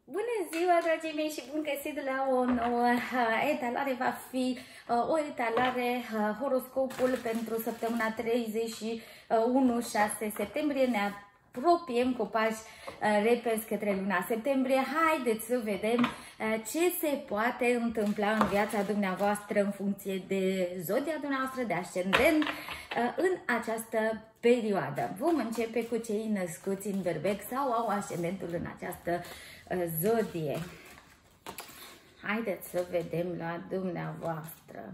Bună ziua, dragii mei, și bun găsit la o nouă etalare. Va fi o etalare horoscopul pentru săptămâna 31-6 septembrie. Ne apropiem cu pași repezi către luna septembrie. Haideți să vedem ce se poate întâmpla în viața dumneavoastră în funcție de zodia dumneavoastră, de ascendent, în această perioadă. Vom începe cu cei născuți în Berbec sau au ascendentul în această zodie. Haideți să vedem la dumneavoastră.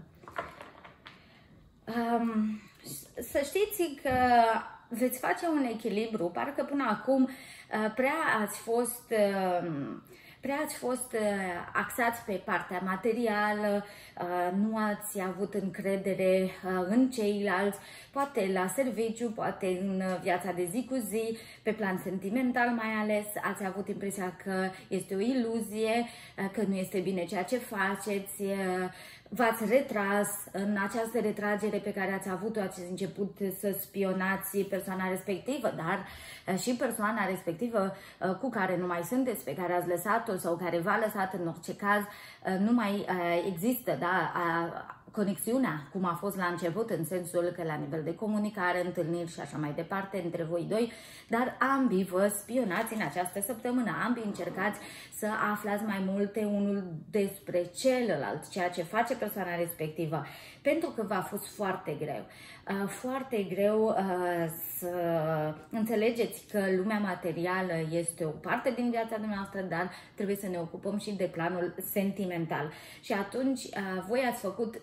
Să știți că veți face un echilibru. Parcă până acum prea ați fost axați pe partea materială, nu ați avut încredere în ceilalți, poate la serviciu, poate în viața de zi cu zi, pe plan sentimental mai ales, ați avut impresia că este o iluzie, că nu este bine ceea ce faceți, v-ați retras. În această retragere pe care ați avut-o, ați început să spionați persoana respectivă, dar și persoana respectivă cu care nu mai sunteți, pe care ați lăsat-o sau care v-a lăsat, în orice caz, nu mai există, da, conexiunea cum a fost la început, în sensul că la nivel de comunicare, întâlniri și așa mai departe între voi doi, dar ambii vă spionați în această săptămână, ambii încercați să aflați mai multe unul despre celălalt, ceea ce face persoana respectivă, pentru că v-a fost foarte greu să înțelegeți că lumea materială este o parte din viața dumneavoastră, dar trebuie să ne ocupăm și de planul sentimental. Și atunci voi ați făcut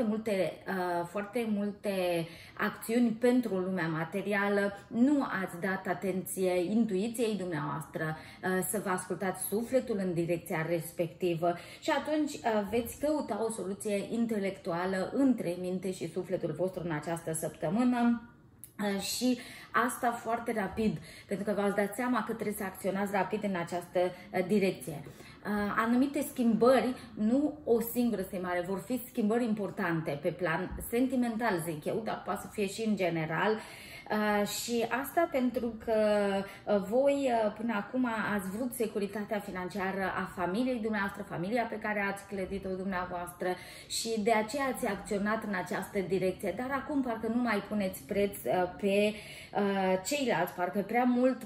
foarte multe acțiuni pentru lumea materială, nu ați dat atenție intuiției dumneavoastră, să vă ascultați sufletul în direcția respectivă și atunci veți căuta o soluție intelectuală între minte și sufletul vostru în această săptămână. Și asta foarte rapid, pentru că v-ați dat seama că trebuie să acționați rapid în această direcție. Anumite schimbări, nu o singură schimbare, vor fi schimbări importante pe plan sentimental, zic eu, dar poate să fie și în general. Și asta pentru că voi până acum ați vrut securitatea financiară a familiei dumneavoastră, familia pe care ați clădit-o dumneavoastră, și de aceea ați acționat în această direcție. Dar acum parcă nu mai puneți preț pe ceilalți, parcă prea mult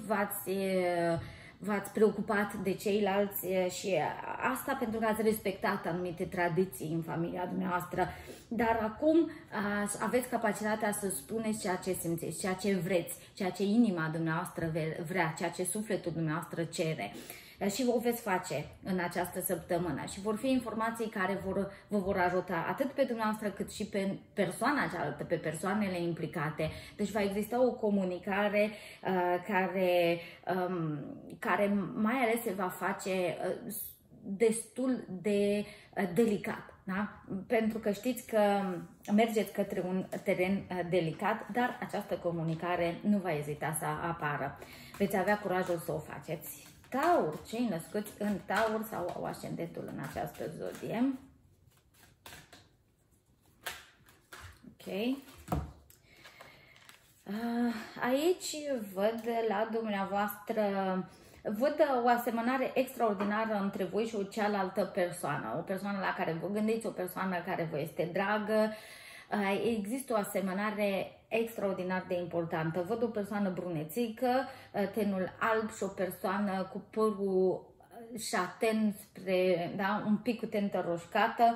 v-ați preocupat de ceilalți, și asta pentru că ați respectat anumite tradiții în familia dumneavoastră. Dar acum aveți capacitatea să spuneți ceea ce simțiți, ceea ce vreți, ceea ce inima dumneavoastră vrea, ceea ce sufletul dumneavoastră cere. Și o veți face în această săptămână și vor fi informații care vă vor ajuta atât pe dumneavoastră cât și pe persoana cealaltă, pe persoanele implicate. Deci va exista o comunicare care mai ales se va face destul de delicat. Da? Pentru că știți că mergeți către un teren delicat, dar această comunicare nu va ezita să apară. Veți avea curajul să o faceți. Taur, cei născuți în Taur sau au ascendentul în această zodie. Ok. Aici văd la dumneavoastră, văd o asemănare extraordinară între voi și o cealaltă persoană. O persoană la care vă gândiți, o persoană care vă este dragă. Există o asemănare extraordinar de importantă. Văd o persoană brunețică, tenul alb, și o persoană cu părul șaten spre, da, un pic cu tentă roșcată.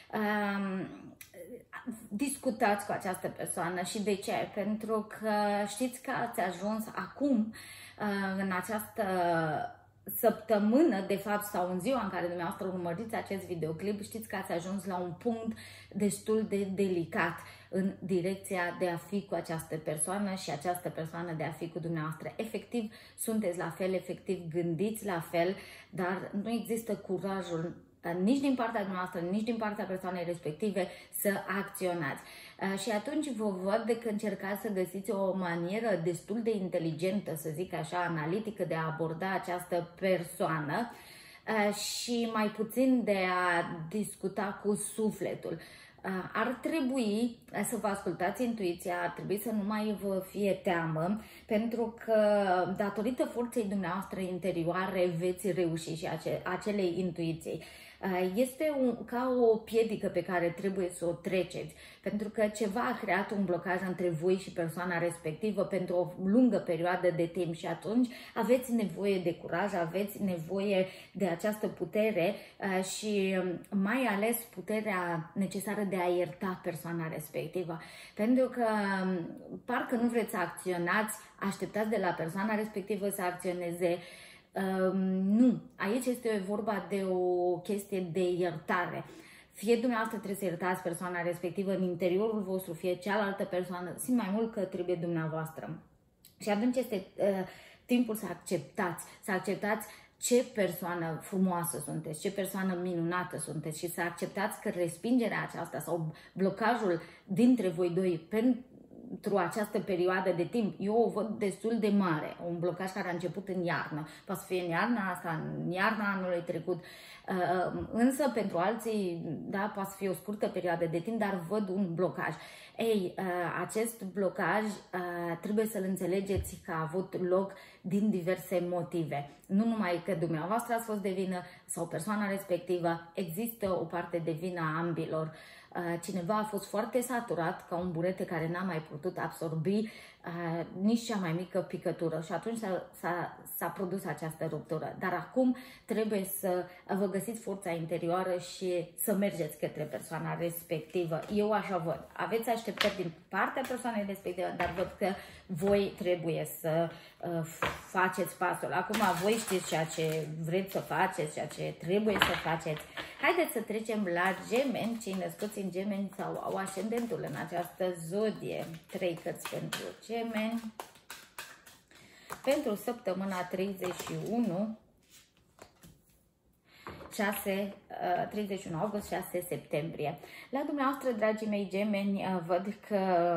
Discutați cu această persoană. Și de ce? Pentru că știți că ați ajuns acum în această săptămână, de fapt, sau în ziua în care dumneavoastră urmăriți acest videoclip, știți că ați ajuns la un punct destul de delicat în direcția de a fi cu această persoană și această persoană de a fi cu dumneavoastră. Efectiv, sunteți la fel, efectiv, gândiți la fel, dar nu există curajul nici din partea dumneavoastră, nici din partea persoanei respective să acționați. Și atunci vă văd că încercați să găsiți o manieră destul de inteligentă, să zic așa, analitică, de a aborda această persoană și mai puțin de a discuta cu sufletul. ar trebui să vă ascultați intuiția, ar trebui să nu mai vă fie teamă, pentru că datorită forței dumneavoastră interioare veți reuși și acele intuiții. Este ca o piedică pe care trebuie să o treceți, pentru că ceva a creat un blocaj între voi și persoana respectivă pentru o lungă perioadă de timp și atunci aveți nevoie de curaj, aveți nevoie de această putere și mai ales puterea necesară de a ierta persoana respectivă, pentru că parcă nu vreți să acționați, așteptați de la persoana respectivă să acționeze. Nu, aici este vorba de o chestie de iertare. Fie dumneavoastră trebuie să iertați persoana respectivă în interiorul vostru, fie cealaltă persoană, simt mai mult că trebuie dumneavoastră. Și atunci este timpul să acceptați ce persoană frumoasă sunteți, ce persoană minunată sunteți și să acceptați că respingerea aceasta sau blocajul dintre voi doi pentru această perioadă de timp, eu o văd destul de mare, un blocaj care a început în iarnă, poate să fie în iarna asta, în iarna anului trecut, însă pentru alții, da, poate să fie o scurtă perioadă de timp, dar văd un blocaj. Ei, acest blocaj trebuie să-l înțelegeți că a avut loc din diverse motive. Nu numai că dumneavoastră ați fost de vină sau persoana respectivă, există o parte de vină a ambilor. Cineva a fost foarte saturat ca un burete care n-a mai putut absorbi nici cea mai mică picătură și atunci s-a produs această ruptură. Dar acum trebuie să vă găsiți forța interioară și să mergeți către persoana respectivă. Eu așa văd. Aveți așteptări din partea persoanei respective, dar văd că voi trebuie să faceți pasul. Acum voi știți ceea ce vreți să faceți, ceea ce trebuie să faceți. Haideți să trecem la Gemeni, cei născuți în Gemeni sau au ascendentul în această zodie. 3 cărți pentru Gemeni. Pentru săptămâna 31 august, 6 septembrie. La dumneavoastră, dragii mei Gemeni, văd că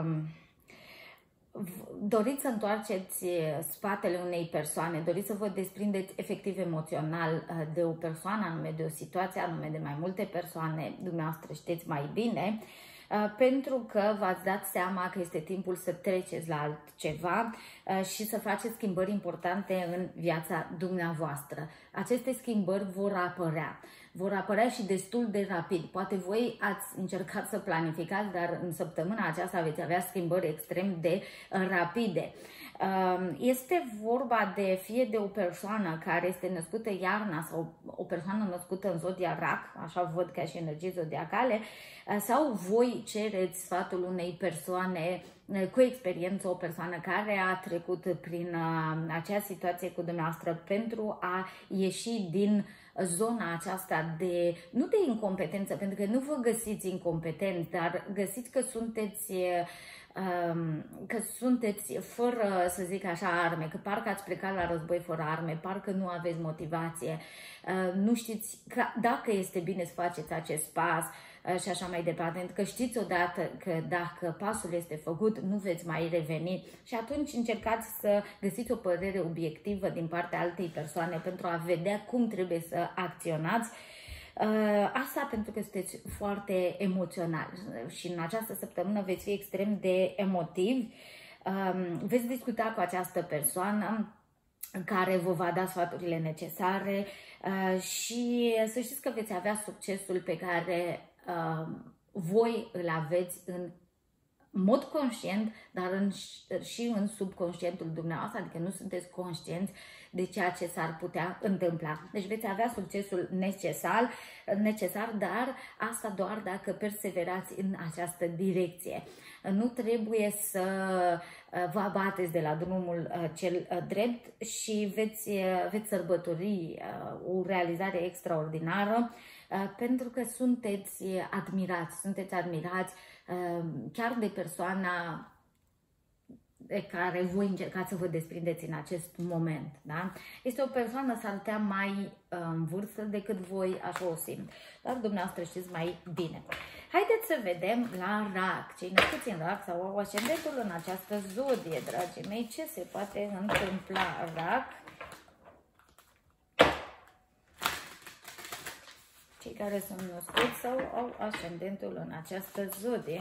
doriți să întoarceți spatele unei persoane, doriți să vă desprindeți efectiv emoțional de o persoană anume, de o situație anume, de mai multe persoane, dumneavoastră știți mai bine, pentru că v-ați dat seama că este timpul să treceți la altceva și să faceți schimbări importante în viața dumneavoastră. Aceste schimbări vor apărea și destul de rapid. Poate voi ați încercat să planificați, dar în săptămâna aceasta veți avea schimbări extrem de rapide. Este vorba fie de o persoană care este născută iarna sau o persoană născută în zodia Rac, așa văd ca și energii zodiacale, sau voi cereți sfatul unei persoane cu experiență, o persoană care a trecut prin acea situație cu dumneavoastră pentru a ieși din zona aceasta nu de incompetență, pentru că nu vă găsiți incompetenți, dar găsiți că sunteți fără, să zic așa, arme, că parcă ați plecat la război fără arme, parcă nu aveți motivație, nu știți dacă este bine să faceți acest pas și așa mai departe, pentru că știți odată că dacă pasul este făcut, nu veți mai reveni și atunci încercați să găsiți o părere obiectivă din partea altei persoane pentru a vedea cum trebuie să acționați. Asta pentru că sunteți foarte emoționali și în această săptămână veți fi extrem de emotivi, veți discuta cu această persoană care vă va da sfaturile necesare și să știți că veți avea succesul pe care voi îl aveți în mod conștient, dar și în subconștientul dumneavoastră, adică nu sunteți conștienți de ceea ce s-ar putea întâmpla. Deci veți avea succesul necesar, dar asta doar dacă perseverați în această direcție. Nu trebuie să vă abateți de la drumul cel drept și veți sărbători o realizare extraordinară pentru că sunteți admirați chiar de persoana de care voi încercați să vă desprindeți în acest moment. Da? Este o persoană s-ar putea mai în vârstă decât voi, așa o simt. Dar dumneavoastră știți mai bine. Haideți să vedem la Rac. Cei născuți în Rac sau au ascendentul în această zodie, dragii mei, ce se poate întâmpla Rac. cei care sunt născuți sau au ascendentul în această zodie.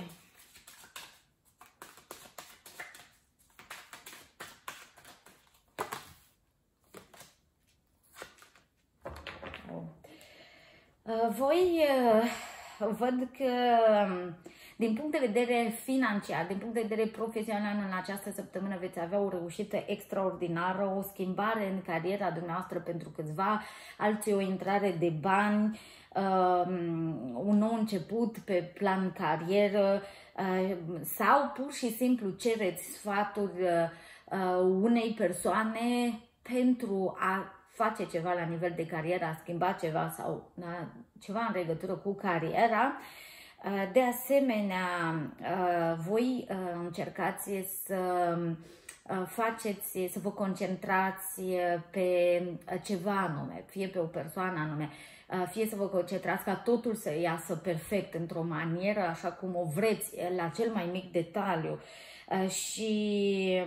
Voi văd că din punct de vedere financiar, din punct de vedere profesional, în această săptămână veți avea o reușită extraordinară, o schimbare în cariera dumneavoastră pentru câțiva, alții o intrare de bani, un nou început pe plan carieră sau pur și simplu cereți sfaturi unei persoane pentru a face ceva la nivel de carieră, a schimba ceva sau ceva în legătură cu cariera. De asemenea, voi încercați să faceți, să vă concentrați pe ceva anume, fie pe o persoană anume, fie să vă concentrați ca totul să iasă perfect într-o manieră așa cum o vreți, la cel mai mic detaliu. Și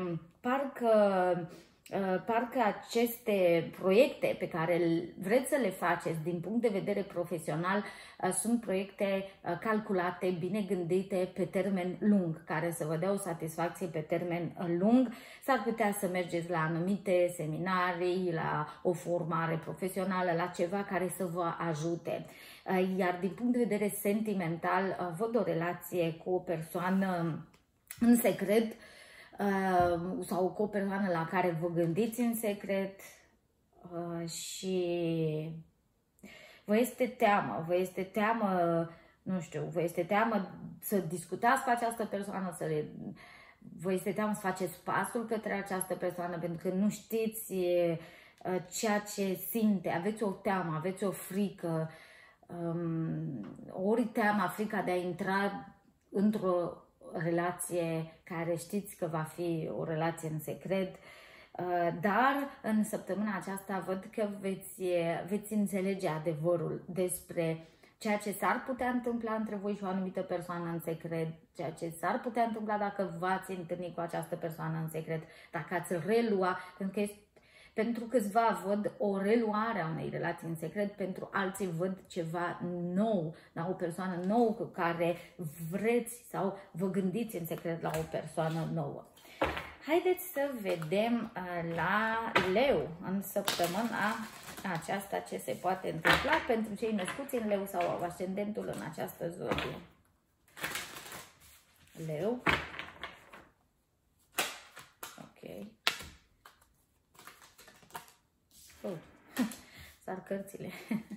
parcă aceste proiecte pe care vreți să le faceți din punct de vedere profesional sunt proiecte calculate, bine gândite pe termen lung, care să vă dea o satisfacție pe termen lung. S-ar putea să mergeți la anumite seminarii, la o formare profesională, la ceva care să vă ajute. Iar din punct de vedere sentimental, văd o relație cu o persoană în secret, sau cu o persoană la care vă gândiți în secret și vă este teamă, nu știu, vă este teamă să discutați cu această persoană, vă este teamă să faceți pasul către această persoană pentru că nu știți ceea ce simte, aveți o teamă, aveți o frică, ori teama, frica de a intra într-o relație care știți că va fi o relație în secret, dar în săptămâna aceasta văd că veți înțelege adevărul despre ceea ce s-ar putea întâmpla între voi și o anumită persoană în secret, ceea ce s-ar putea întâmpla dacă v-ați întâlni cu această persoană în secret, dacă ați relua, pentru câțiva văd o reluare a unei relații în secret, pentru alții văd ceva nou, la o persoană nouă cu care vreți sau vă gândiți în secret la o persoană nouă. Haideți să vedem la Leu în săptămâna aceasta ce se poate întâmpla pentru cei născuți în Leu sau au ascendentul în această zodie. Leu. Ok. Sar cărțile.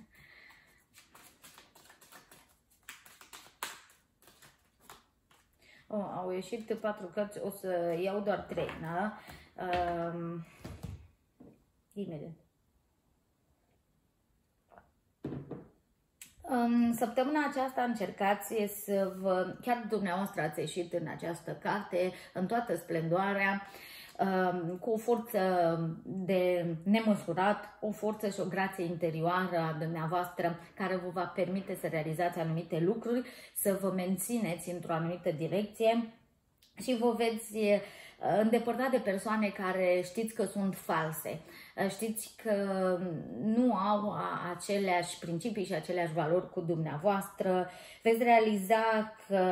Au ieșit 4 cărți, o să iau doar 3, da? Imediat. În săptămâna aceasta încercați să vă, chiar dumneavoastră ați ieșit în această carte, în toată splendoarea, cu o forță de nemăsurat, o forță și o grație interioară a dumneavoastră care vă va permite să realizați anumite lucruri, să vă mențineți într-o anumită direcție și vă veți îndepărta de persoane care știți că sunt false, știți că nu au aceleași principii și aceleași valori cu dumneavoastră, veți realiza că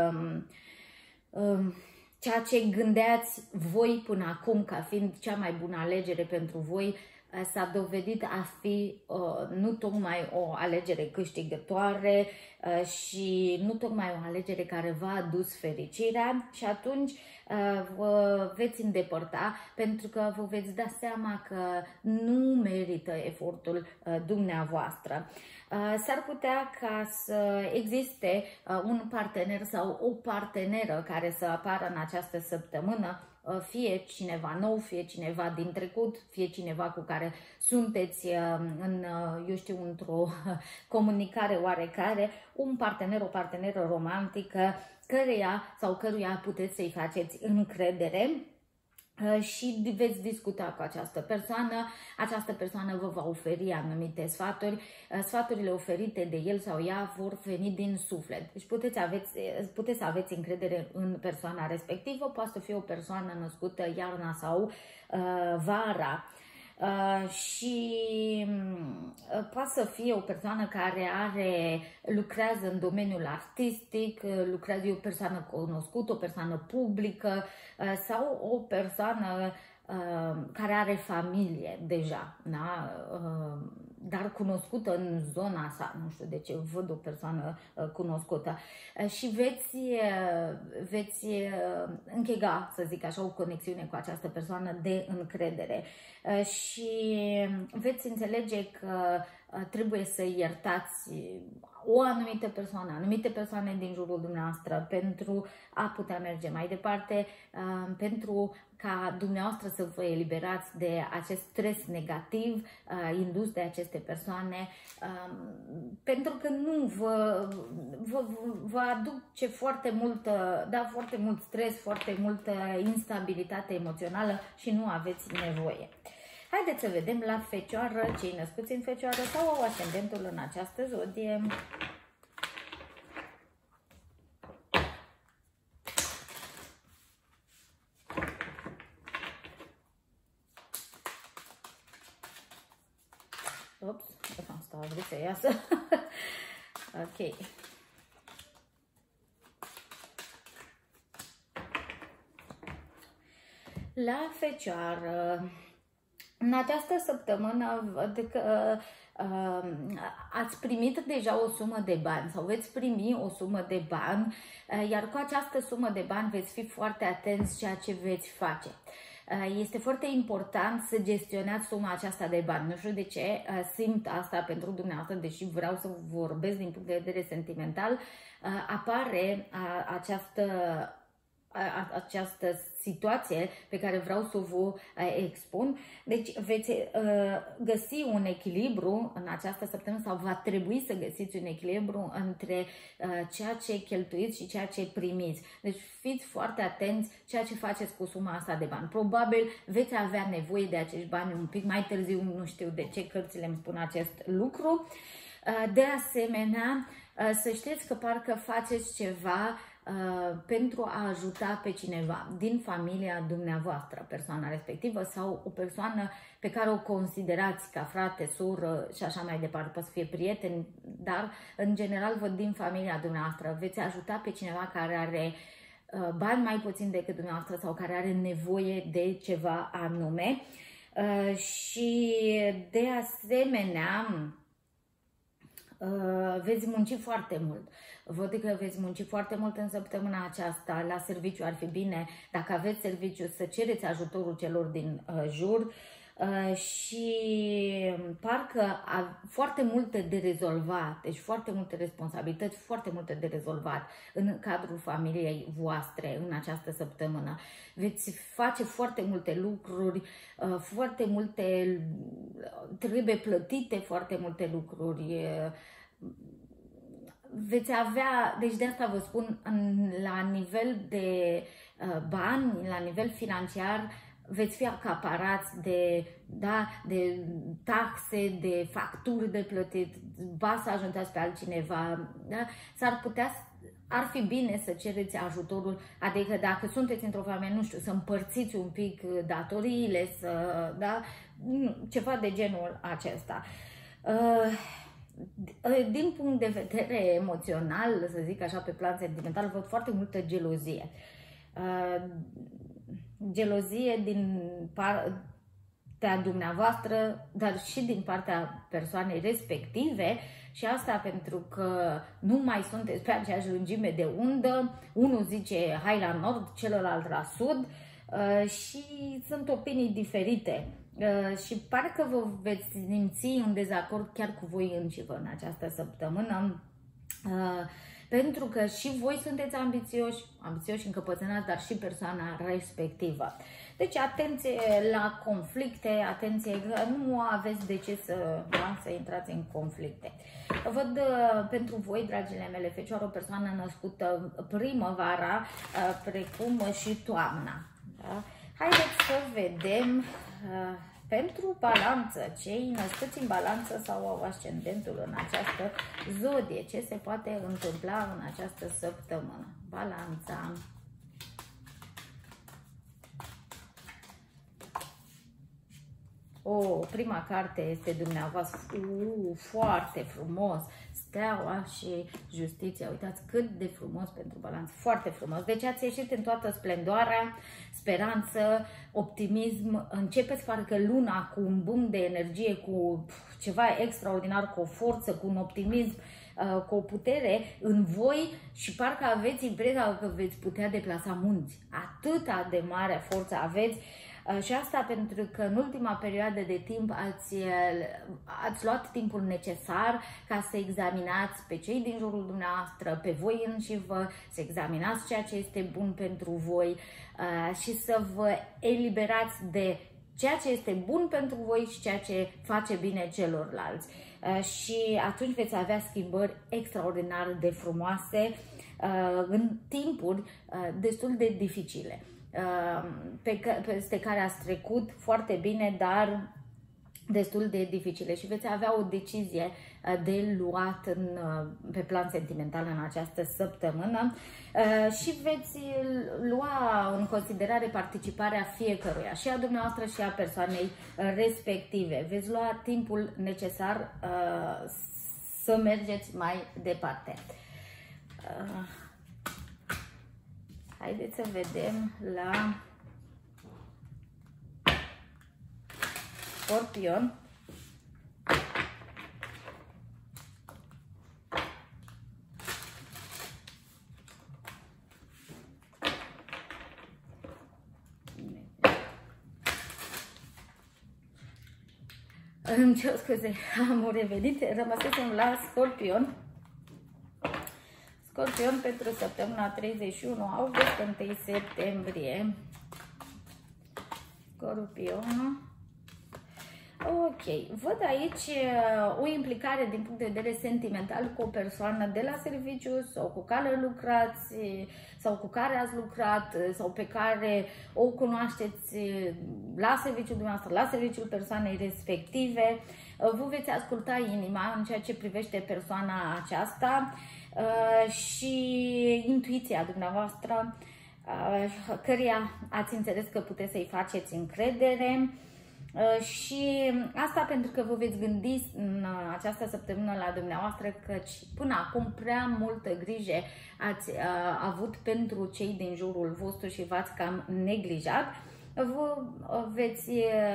ceea ce gândeați voi până acum ca fiind cea mai bună alegere pentru voi s-a dovedit a fi nu tocmai o alegere câștigătoare și nu tocmai o alegere care v-a adus fericirea și atunci vă veți îndepărta pentru că vă veți da seama că nu merită efortul dumneavoastră. S-ar putea ca să existe un partener sau o parteneră care să apară în această săptămână, fie cineva nou, fie cineva din trecut, fie cineva cu care sunteți într-o comunicare oarecare, un partener, o parteneră romantică, căruia puteți să-i faceți încredere și veți discuta cu această persoană vă va oferi anumite sfaturi, sfaturile oferite de el sau ea vor veni din suflet. Deci puteți să aveți încredere în persoana respectivă, poate să fie o persoană născută iarna sau vara. și poate să fie o persoană care lucrează în domeniul artistic, lucrează, e o persoană cunoscută, o persoană publică sau o persoană care are familie deja, da? Dar cunoscută în zona sa, nu știu de ce văd o persoană cunoscută și veți închega, să zic așa, o conexiune cu această persoană de încredere și veți înțelege că trebuie să iertați o anumită persoană, anumite persoane din jurul dumneavoastră pentru a putea merge mai departe, pentru ca dumneavoastră să vă eliberați de acest stres negativ indus de aceste persoane, pentru că nu vă aduce foarte mult stres, foarte multă instabilitate emoțională și nu aveți nevoie. Haideți să vedem la Fecioară, cei născuți în Fecioară sau au ascendentul în această zodie. Ups, asta a vrut să iasă. Ok. La Fecioară, în această săptămână văd că ați primit deja o sumă de bani sau veți primi o sumă de bani, iar cu această sumă de bani veți fi foarte atenți ceea ce veți face. Este foarte important să gestionați suma aceasta de bani. Nu știu de ce simt asta pentru dumneavoastră, deși vreau să vorbesc din punct de vedere sentimental, apare această situație pe care vreau să vă expun. Deci veți găsi un echilibru în această săptămână sau va trebui să găsiți un echilibru între ceea ce cheltuiți și ceea ce primiți. Deci fiți foarte atenți ceea ce faceți cu suma asta de bani. Probabil veți avea nevoie de acești bani un pic mai târziu, nu știu de ce cărțile îmi spun acest lucru. De asemenea, să știți că parcă faceți ceva pentru a ajuta pe cineva din familia dumneavoastră, persoana respectivă sau o persoană pe care o considerați ca frate, soră și așa mai departe, poate să fie prieten, dar în general văd din familia dumneavoastră, veți ajuta pe cineva care are bani mai puțin decât dumneavoastră sau care are nevoie de ceva anume și de asemenea veți munci foarte mult. Văd că veți munci foarte mult în săptămâna aceasta. La serviciu ar fi bine, dacă aveți serviciu, să cereți ajutorul celor din jur și parcă foarte multe de rezolvat, deci foarte multe responsabilități, foarte multe de rezolvat în cadrul familiei voastre în această săptămână. Veți face foarte multe lucruri, foarte multe, trebuie plătite foarte multe lucruri, veți avea, deci de asta vă spun, la nivel de bani, la nivel financiar, veți fi acaparați de taxe, de facturi de plătit, ba să ajutați pe altcineva, da? Ar fi bine să cereți ajutorul, adică dacă sunteți într-o familie, nu știu, să împărțiți un pic datoriile, ceva de genul acesta. Din punct de vedere emoțional, să zic așa, pe plan sentimental, văd foarte multă gelozie. Gelozie din partea dumneavoastră, dar și din partea persoanei respective, și asta pentru că nu mai sunteți pe aceeași lungime de undă, unul zice hai la nord, celălalt la sud și sunt opinii diferite. Și parcă vă veți simți în dezacord chiar cu voi înșivă în această săptămână, pentru că și voi sunteți ambițioși, încăpățânați, dar și persoana respectivă. Deci atenție la conflicte, atenție că nu aveți de ce să intrați în conflicte. Văd pentru voi, dragile mele Fecioară, o persoană născută primăvara, precum și toamna. Da? Haideți să vedem pentru Balanță, cei născuți în Balanță sau au ascendentul în această zodie, ce se poate întâmpla în această săptămână. Balanța. Prima carte este dumneavoastră, foarte frumos, Steaua și Justiția, uitați cât de frumos pentru Balanță, foarte frumos. Deci ați ieșit în toată splendoarea, speranță, optimism, începeți parcă luna cu un boom de energie, cu ceva extraordinar, cu o forță, cu un optimism, cu o putere în voi și parcă aveți impresia că veți putea deplasa munți. Atâta de mare forță aveți. Și asta pentru că în ultima perioadă de timp ați luat timpul necesar ca să examinați pe cei din jurul dumneavoastră, pe voi înșivă, să examinați ceea ce este bun pentru voi și să vă eliberați de ceea ce este bun pentru voi și ceea ce face bine celorlalți. Și atunci veți avea schimbări extraordinar de frumoase în timpuri destul de dificile, peste care ați trecut foarte bine, dar destul de dificile, și veți avea o decizie de luat pe plan sentimental în această săptămână și veți lua în considerare participarea fiecăruia, și a dumneavoastră și a persoanei respective. Veți lua timpul necesar să mergeți mai departe. Haideți să vedem la Scorpion. Îmi cer scuze, am revenit, rămăsesem la Scorpion. Scorpion pentru săptămâna 31 august, 1 septembrie. Scorpion. Ok, văd aici o implicare din punct de vedere sentimental cu o persoană de la serviciu sau cu care lucrați sau cu care ați lucrat sau pe care o cunoașteți la serviciul dumneavoastră, la serviciul persoanei respective. Vă veți asculta inima în ceea ce privește persoana aceasta și intuiția dumneavoastră, căreia ați înțeles că puteți să-i faceți încredere. Și asta pentru că vă veți gândi în această săptămână la dumneavoastră, căci până acum prea multă grijă ați avut pentru cei din jurul vostru și v-ați cam neglijat. Vă veți,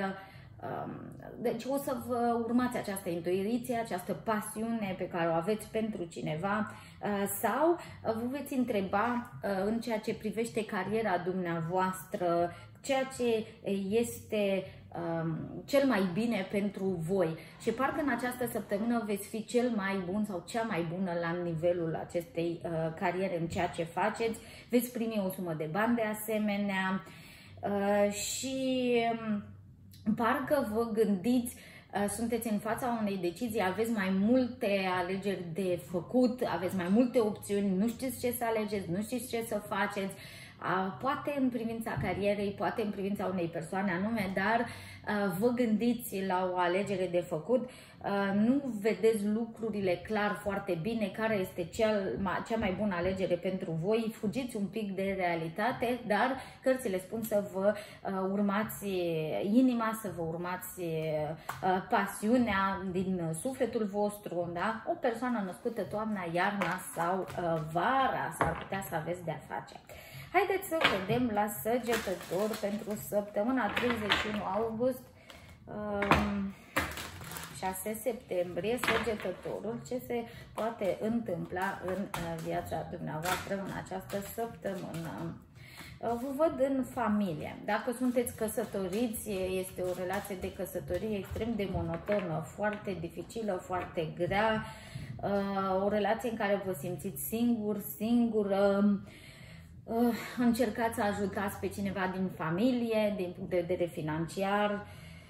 deci o să vă urmați această intuiție, această pasiune pe care o aveți pentru cineva, sau vă veți întreba în ceea ce privește cariera dumneavoastră, ceea ce este cel mai bine pentru voi, și parcă în această săptămână veți fi cel mai bun sau cea mai bună la nivelul acestei cariere în ceea ce faceți. Veți primi o sumă de bani de asemenea și parcă vă gândiți, sunteți în fața unei decizii, aveți mai multe alegeri de făcut, aveți mai multe opțiuni, nu știți ce să alegeți, nu știți ce să faceți. Poate în privința carierei, poate în privința unei persoane anume, dar vă gândiți la o alegere de făcut, nu vedeți lucrurile clar foarte bine, care este cea mai bună alegere pentru voi, fugiți un pic de realitate, dar cărțile spun să vă urmați inima, să vă urmați pasiunea din sufletul vostru, da? O persoană născută toamna, iarna sau vara s-ar putea să aveți de-a face. Haideți să vedem la Săgetător pentru săptămâna 31 august 6 septembrie, Săgetătorul, ce se poate întâmpla în viața dumneavoastră în această săptămână. Vă văd în familie. Dacă sunteți căsătoriți, este o relație de căsătorie extrem de monotonă, foarte dificilă, foarte grea, o relație în care vă simțiți singură. Încercați să ajutați pe cineva din familie, din punct de vedere financiar.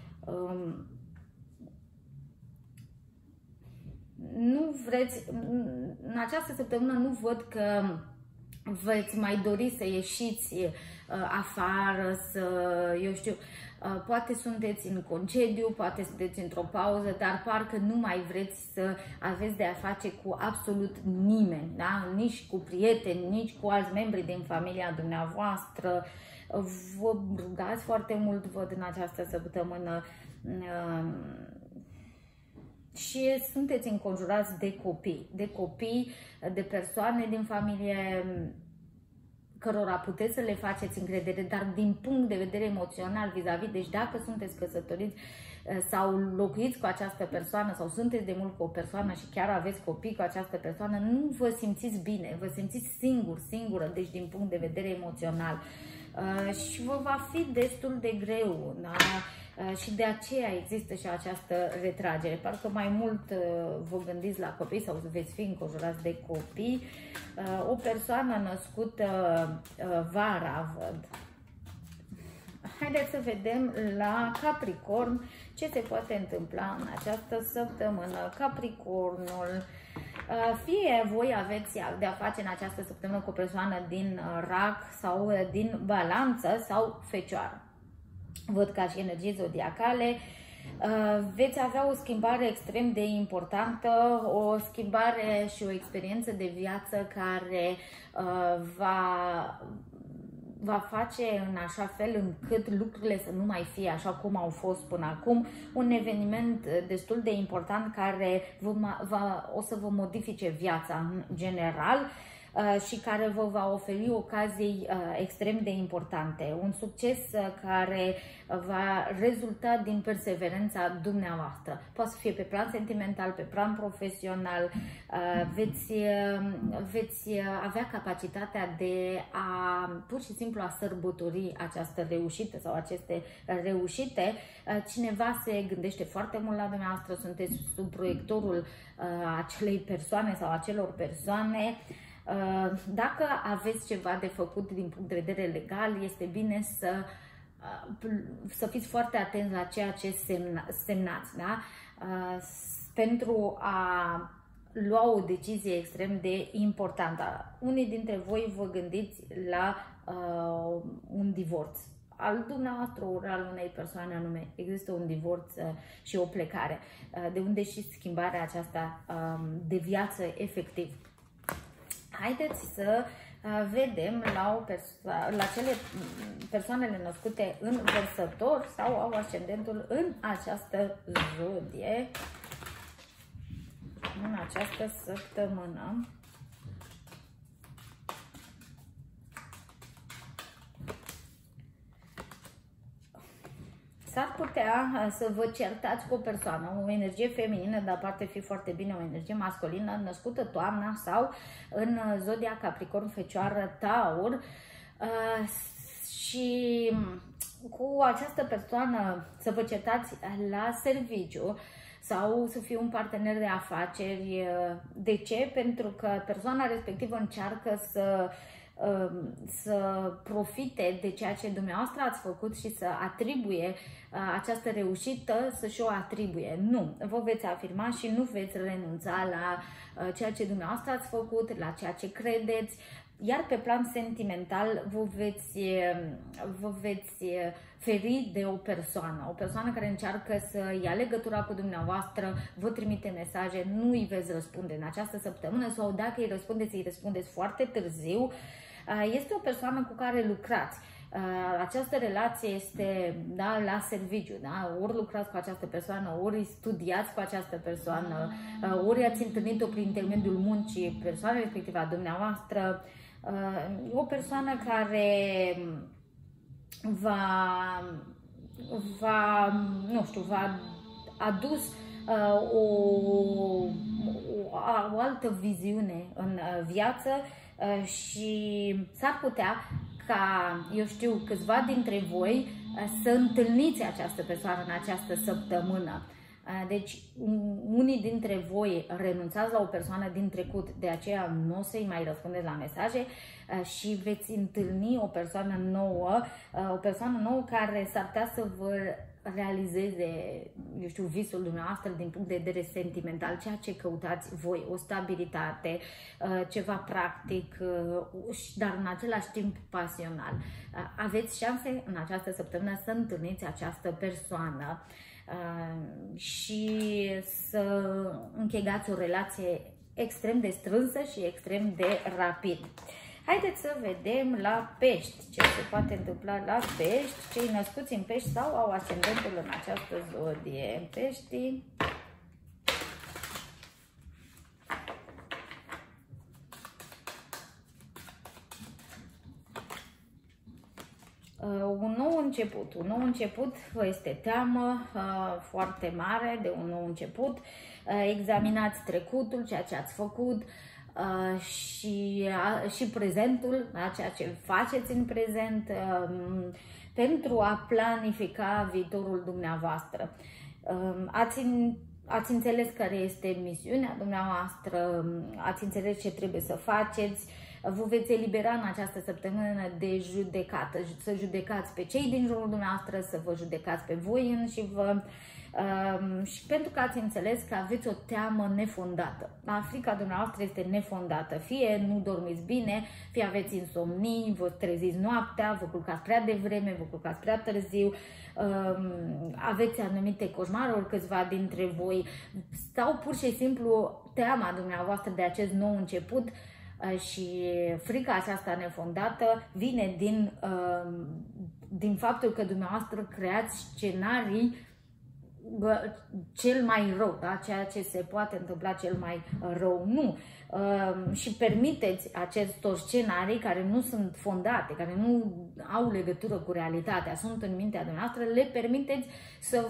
Nu vreți, în această săptămână nu văd că veți mai dori să ieșiți afară, eu știu, poate sunteți în concediu, poate sunteți într-o pauză, dar parcă nu mai vreți să aveți de a face cu absolut nimeni, da? Nici cu prieteni, nici cu alți membri din familia dumneavoastră. Vă rugați foarte mult, văd în această săptămână, și sunteți înconjurați de copii, de persoane din familie cărora puteți să le faceți încredere, dar din punct de vedere emoțional vis-a-vis, deci dacă sunteți căsătoriți sau locuiți cu această persoană sau sunteți de mult cu o persoană și chiar aveți copii cu această persoană, nu vă simțiți bine, vă simțiți singură, deci din punct de vedere emoțional. Și vă va fi destul de greu, da? Și de aceea există și această retragere. Parcă mai mult vă gândiți la copii sau veți fi înconjurați de copii. O persoană născută vara, văd. Haideți să vedem la Capricorn ce se poate întâmpla în această săptămână. Capricornul, fie voi aveți de-a face în această săptămână cu o persoană din Rac sau din Balanță sau Fecioară. Văd ca și energii zodiacale, veți avea o schimbare extrem de importantă, o schimbare și o experiență de viață care va face în așa fel încât lucrurile să nu mai fie așa cum au fost până acum. Un eveniment destul de important care o să vă modifice viața în general și care vă va oferi ocazii extrem de importante. Un succes care va rezulta din perseverența dumneavoastră. Poate să fie pe plan sentimental, pe plan profesional. Veți avea capacitatea de a pur și simplu a sărbători această reușită sau aceste reușite. Cineva se gândește foarte mult la dumneavoastră, sunteți sub proiectorul acelei persoane sau acelor persoane. Dacă aveți ceva de făcut din punct de vedere legal, este bine să fiți foarte atenți la ceea ce semnați, da? Pentru a lua o decizie extrem de importantă. Unii dintre voi vă gândiți la un divorț al dumneavoastră, ori al unei persoane anume. Există un divorț și o plecare, de unde și schimbarea aceasta de viață efectiv. Haideți să vedem la cele persoanele născute în Vărsător sau au ascendentul în această zodie, în această săptămână. S-ar putea să vă certați cu o persoană, o energie feminină, dar poate fi foarte bine o energie masculină, născută toamna sau în zodia Capricorn, Fecioară, Taur, și cu această persoană să vă certați la serviciu sau să fie un partener de afaceri. De ce? Pentru că persoana respectivă încearcă să profite de ceea ce dumneavoastră ați făcut și să atribuie această reușită, să și o atribuie. Nu, vă veți afirma și nu veți renunța la ceea ce dumneavoastră ați făcut, la ceea ce credeți, iar pe plan sentimental vă veți feri de o persoană care încearcă să ia legătura cu dumneavoastră, vă trimite mesaje, nu îi veți răspunde în această săptămână sau dacă îi răspundeți foarte târziu. Este o persoană cu care lucrați. Această relație este, da, la serviciu, da? Ori lucrați cu această persoană, ori studiați cu această persoană, ori ați întâlnit-o prin intermediul muncii persoanei respective a dumneavoastră. O persoană care v-a adus o altă viziune în viață și s-ar putea ca, eu știu, câțiva dintre voi să întâlniți această persoană în această săptămână. Deci, unii dintre voi renunțați la o persoană din trecut, de aceea nu o să-i mai răspundeți la mesaje și veți întâlni o persoană nouă care s-ar putea să vă realizeze, eu știu, visul dumneavoastră din punct de vedere sentimental, ceea ce căutați voi, o stabilitate, ceva practic, dar în același timp pasional. Aveți șanse în această săptămână să întâlniți această persoană și să încheiați o relație extrem de strânsă și extrem de rapid. Haideți să vedem la pești ce se poate întâmpla la pești, cei născuți în pești sau au ascendentul în această zodie. Peștii. Un nou început. Un nou început vă este teamă foarte mare de un nou început. Examinați trecutul, ceea ce ați făcut și prezentul, ceea ce faceți în prezent pentru a planifica viitorul dumneavoastră. Ați înțeles care este misiunea dumneavoastră, ați înțeles ce trebuie să faceți. Vă veți elibera în această săptămână de judecată, să judecați pe cei din jurul dumneavoastră, să vă judecați pe voi înși vă, și pentru că ați înțeles că aveți o teamă nefondată. Frica dumneavoastră este nefondată, fie nu dormiți bine, fie aveți insomnii, vă treziți noaptea, vă culcați prea devreme, vă culcați prea târziu, aveți anumite coșmaruri, câțiva dintre voi, sau pur și simplu teama dumneavoastră de acest nou început și frica aceasta nefondată vine din faptul că dumneavoastră creați scenarii cel mai rău, da? Ceea ce se poate întâmpla cel mai rău. Nu. Și permiteți acestor scenarii care nu sunt fondate, care nu au legătură cu realitatea, sunt în mintea dumneavoastră, le permiteți să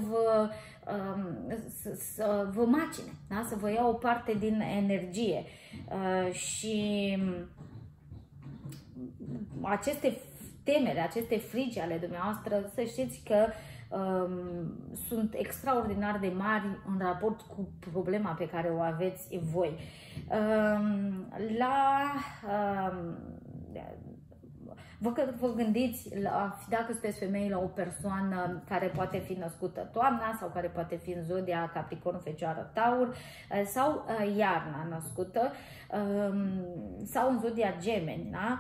vă macine, da? Să vă ia o parte din energie. Și aceste temeri, aceste frici ale dumneavoastră, să știți că sunt extraordinar de mari în raport cu problema pe care o aveți voi. Vă gândiți, dacă sunteți femei, la o persoană care poate fi născută toamna sau care poate fi în zodia Capricorn, Fecioară, Taur sau iarna născută sau în zodia Gemeni, da?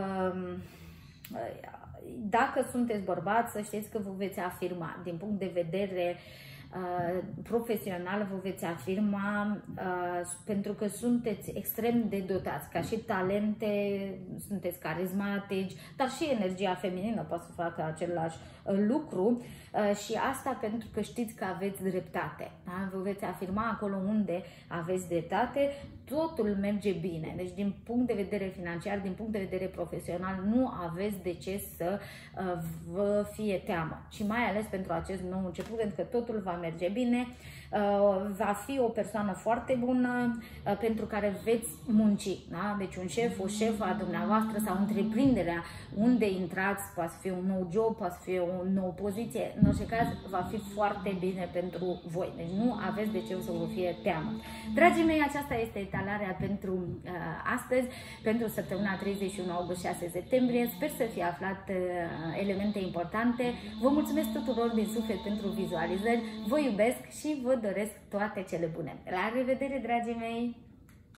Dacă sunteți bărbați, să știți că vă veți afirma din punct de vedere profesional, vă veți afirma pentru că sunteți extrem de dotați, ca și talente, sunteți carismatici, dar și energia feminină poate să facă același lucru și asta pentru că știți că aveți dreptate. Da? Vă veți afirma acolo unde aveți dreptate, totul merge bine. Deci din punct de vedere financiar, din punct de vedere profesional, nu aveți de ce să vă fie teamă. Și mai ales pentru acest nou început, pentru că totul va merge bine, va fi o persoană foarte bună pentru care veți munci. Da? Deci un șef, o șefă a dumneavoastră sau întreprinderea unde intrați, poate fi un nou job, poate fi o nouă poziție, în orice caz va fi foarte bine pentru voi. Deci nu aveți de ce să vă fie teamă. Dragii mei, aceasta este etalarea pentru astăzi, pentru săptămâna 31 august-6 septembrie. Sper să fie aflat elemente importante. Vă mulțumesc tuturor din suflet pentru vizualizări. Vă iubesc și vă doresc toate cele bune. La revedere, dragii mei!